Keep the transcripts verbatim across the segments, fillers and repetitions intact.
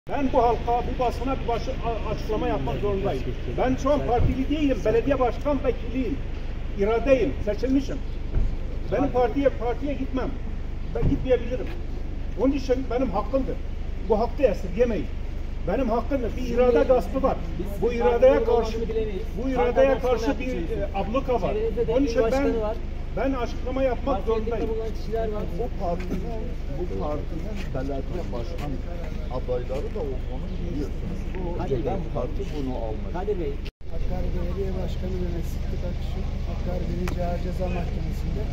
Ben bu halka, bu basına bir başı açıklama yapmak zorundayım. Ben şu an partili değilim, belediye başkan vekiliyim, iradeyim, seçilmişim. Benim partiye partiye gitmem, ben gitmeyebilirim. Onun için benim hakkımdır. Bu hakkı esirgemeyin. Benim hakkımdır. Bir irade gaspı var. Bu iradeye karşı, bu iradeye karşı bir abluka var. Onun için ben ben açıklama yapmak zorundayım. Bu partinin, bu partinin belediye başkan adayları da onu biliyorsunuz. Bu gelen parti bunu almış. Kadir Bey. Hakkari Belediye Başkanı Mehmet Sıddık Akış'ı Hakkari birinci Ağır Ceza Mahkemesi'nde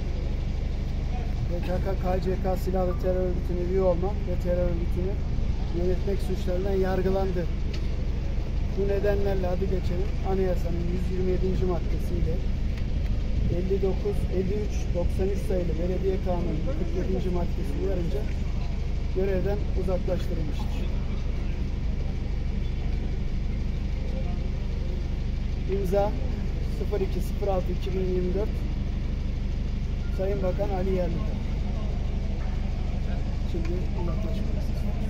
P K K K C K silahlı terör örgütüne üye olmak ve terör örgütünü yönetmek suçlarından yargılandı. Bu nedenlerle adı geçen Anayasanın yüz yirmi yedinci maddesiyle elli dokuz elli üç doksan üç sayılı Belediye Kanunu'nun kırk yedinci maddesi uyarınca görevden uzaklaştırılmıştır. İmza sıfır iki sıfır altı iki bin yirmi dört Sayın Bakan Ali Yerlikaya. Şimdi uzaklaşması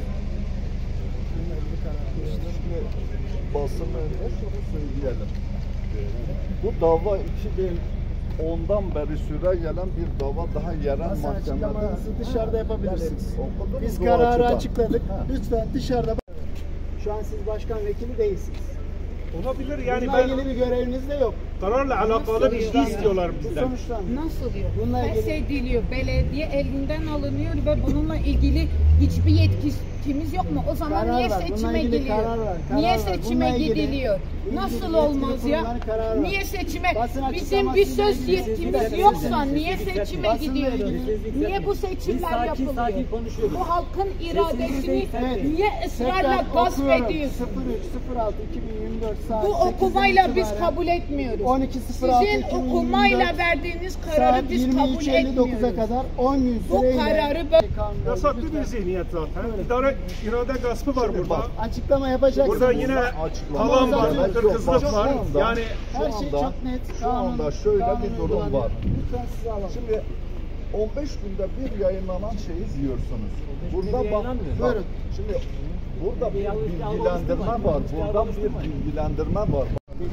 Şimdi basın önünde şunu söyleyelim. Bu dava iki bin ondan beri süre gelen bir dava, daha yerel Nasıl mahkemede. açıklamanızı dışarıda yapabilirsiniz. Okudunuz Biz mu kararı açıdan? açıkladık. Ha. Lütfen dışarıda. Şu an siz başkan vekili değilsiniz. Olabilir yani. Bununla Ben ilgili bir göreviniz de yok. kararla alakalı bir şey istiyorlar Bu bizden. sonuçlandı. Nasıl diyor? Bununla ilgili- Feshediliyor. Belediye elinden alınıyor ve bununla ilgili hiçbir yetkimiz yok mu? O zaman Karar niye var. Bununla seçime ilgili gidiliyor? karar var. Karar Niye var. seçime Bununla ilgili- gidiliyor? ilgili Nasıl yetkili olmaz ya? kurulların kararı var. Niye seçime? Basın Bizim bir açıklamasıyla söz ilgili- yetkimiz Bir yoksa dakika. niye seçime Basınla gidiyoruz? ilgili- Niye bu seçimler sakin yapılıyor? sakin konuşuyoruz. Bu halkın iradesini Evet. niye ısrarla Tekrar gasp okuyorum. ediyorsun? sıfır üç sıfır altı iki bin yirmi dört saat Bu sekizden okumayla biz itibaren kabul etmiyoruz. on iki sıfır altı Sizin iki bin yirmi dört okumayla verdiğiniz kararı saat biz yirmi kabul üç elli dokuza etmiyoruz. kadar on gün Bu süreyle kararı böyle- Yasaklı bir zihniyet zaten. İdare, irade gaspı var burada. bak, açıklama yapacaksınız. Burada yine Açıklama talan var, yapacak kırkızlık yok. var. Şu anda- Yani her şu şey anda- çok net. Şu anda şöyle kanun bir durum uygulanıyor. var. Lütfen sizi alalım. Şimdi on beş günde bir yayınlanan şeyi izliyorsunuz. Burada bak, yayınlanmıyor. bak, Buyurun. şimdi burada bir yanlış bir algı bilgilendirme oluşturmayın. var. Bir Buradan algı bir oluşturmayın. bilgilendirme var.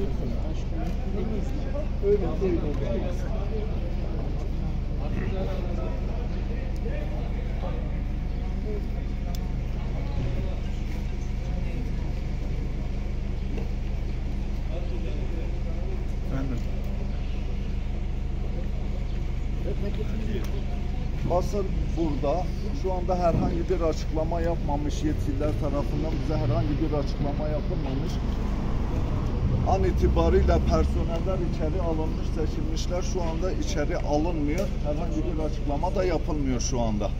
Öyle değil. Basın burada. Şu anda herhangi bir açıklama yapmamış, yetkililer tarafından bize herhangi bir açıklama yapılmamış. An itibariyle personeller içeri alınmış, seçilmişler. Şu anda içeri alınmıyor. Herhangi bir açıklama da yapılmıyor şu anda.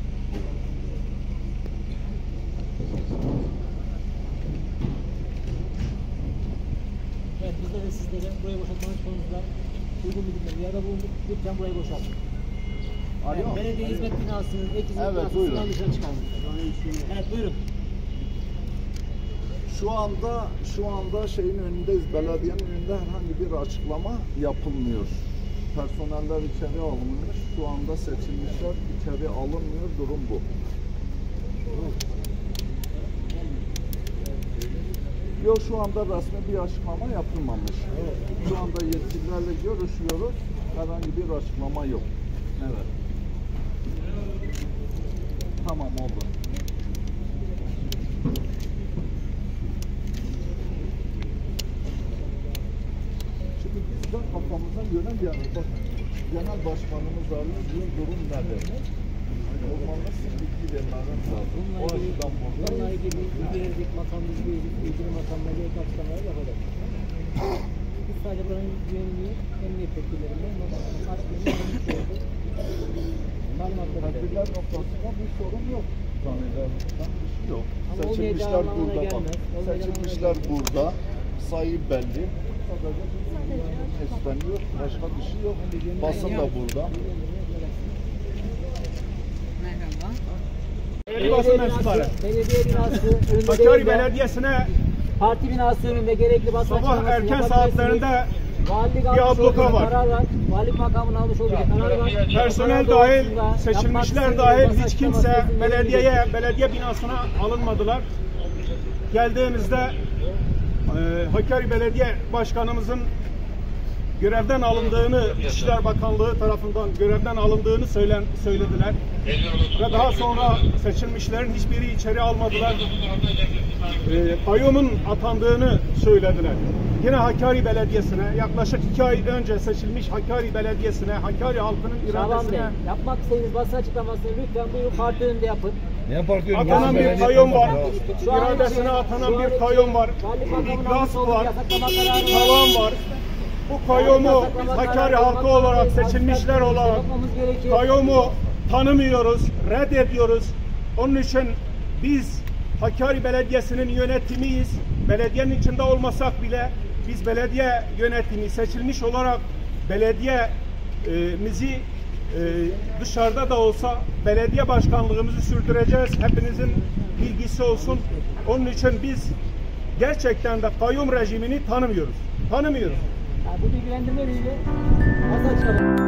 Evet, biz de sizlere burayı boşaltmanız konusunda uygun bir ya da bulunduk. Lütfen burayı boşaltın. Alo. Evet, belediye hizmet binasının, ek hizmet Evet, binasının buyurun. dışına çıkalım. Evet, buyurun. Şu anda şu anda şeyin önündeyiz. Belediyenin önünde herhangi bir açıklama yapılmıyor. Personeller içeri alınmış. Şu anda seçilmişler içeri alınmıyor. Durum bu. Yok, şu anda resmi bir açıklama yapılmamış. Şu anda yetkililerle görüşüyoruz. Herhangi bir açıklama yok. Evet. Tamam, oldu. Şimdi biz de kafamıza göre yani bak, genel başkanımız arıyor, diyor durum nedir? Normalde siz bilgi vermeniz lazım. O açıdan burada. Bununla ilgili ilgili makamımız, ilgili makamla ilgili açıklamalar yapacak. Biz sadece buranın güvenliği, emniyet tedbirlerinden Tedbirler noktasında bir sorun yok. Zannederim bir şey yok. Ama Seçilmişler olmayacağı burada anlamına bak. gelmez. Olmayacağı Seçilmişler anlamına burada. Sayı belli. Sadece bir isteniyor. Başka bir şey yok. Basın da burada. Merhaba. Belediye basın mensupları. Belediye binası önünde Hakkari değil de Belediyesi'ne parti binası önünde gerekli basın sabah açıklamasını erken yapabilirsiniz. saatlerinde Valilik bir almış abluka olduğu var. karar var. Valilik makamının almış olduğu karar var. personel Karar dahil, doğrultusunda seçilmişler yapmak dahil istediği hiç basın kimse açıklamasını belediyeye, yayınlayacak. belediye binasına alınmadılar. geldiğimizde e, Hakkari Belediye Başkanımızın görevden alındığını, İçişler Bakanlığı tarafından görevden alındığını söylen, söylediler. Ve daha sonra seçilmişlerin hiçbiri içeri almadılar. E, kayyumun atandığını söylediler. Yine Hakkari Belediyesi'ne, yaklaşık iki ay önce seçilmiş Hakkari Belediyesi'ne, Hakkari halkının Şaban Bey, iradesine yapmak istediğiniz basın açıklamasını lütfen buyurun parti önünde yapın. Ne parti önünde? atanan bir Belediye kayyum var. başkanı. Şu an İradesine için- atanan şu an bir için kayyum var. Vali makamına İklas olduğu var. yasaklama kararı var. Tavan var. Bu kayyumu Hakkari halkı olarak, seçilmişler olarak Yapmamız gerekiyor. kayyumu tanımıyoruz, reddediyoruz. Onun için biz Hakkari Belediyesi'nin yönetimiyiz. Belediyenin içinde olmasak bile biz belediye yönetimi seçilmiş olarak belediyemizi e, dışarıda da olsa belediye başkanlığımızı sürdüreceğiz. Hepinizin bilgisi olsun. Onun için biz gerçekten de kayyum rejimini tanımıyoruz. Tanımıyoruz. Yani bu bilgilendirme ile basın açıklaması.